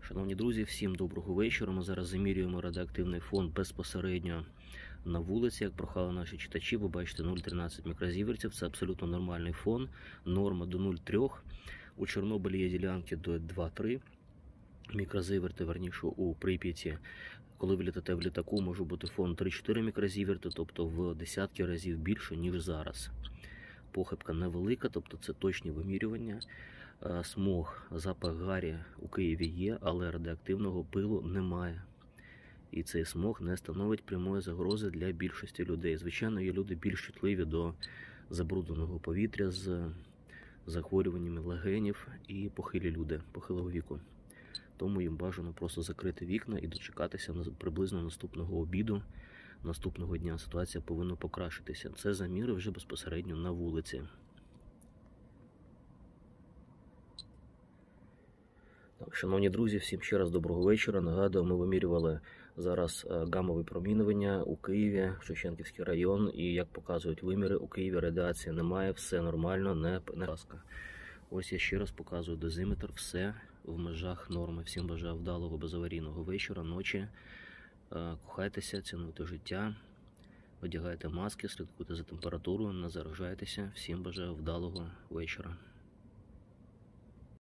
Шановні друзі, всім доброго вечора. Ми зараз замірюємо радіоактивний фон безпосередньо на вулиці. Як прохали наші читачі, ви бачите 0,13 мікрозівертів. Це абсолютно нормальний фон. Норма до 0,3. У Чорнобилі є ділянки до 2,3 мікрозіверти, верніше у Прип'яті. Коли ви літаєте в літаку, може бути фон 3-4 мікрозіверти, тобто в десятки разів більше, ніж зараз. Похибка невелика, тобто це точні вимірювання. Смог, запах гарі у Києві є, але радіоактивного пилу немає. І цей смог не становить прямої загрози для більшості людей. Звичайно, є люди більш чутливі до забрудненого повітря з захворюваннями легенів і похилі люди, похилого віку. Тому їм бажано просто закрити вікна і дочекатися приблизно наступного обіду, наступного дня. Ситуація повинна покращитися. Це заміри вже безпосередньо на вулиці. Так, шановні друзі, всім ще раз доброго вечора. Нагадую, ми вимірювали зараз гамове промінювання у Києві, Шевченківський район. І як показують виміри, у Києві радіації немає, все нормально, не ласка. Ось я ще раз показую дозиметр, все в межах норми. Всім бажаю вдалого, безаварійного вечора, ночі. Кохайтеся, цінуйте життя, одягайте маски, слідкуйте за температурою, не заражайтеся. Всім бажаю вдалого вечора.